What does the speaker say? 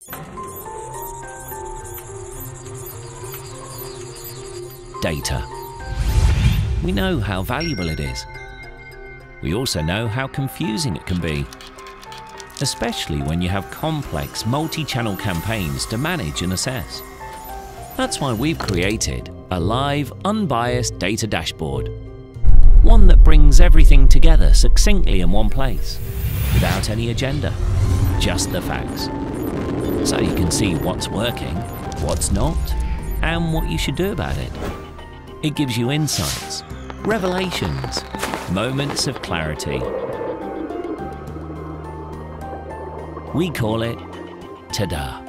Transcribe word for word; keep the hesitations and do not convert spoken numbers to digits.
Data. We know how valuable it is. We also know how confusing it can be, especially when you have complex multi-channel campaigns to manage and assess. That's why we've created a live, unbiased data dashboard. One that brings everything together succinctly in one place, without any agenda, just the facts. So you can see what's working, what's not, and what you should do about it. It gives you insights, revelations, moments of clarity. We call it Ta-da!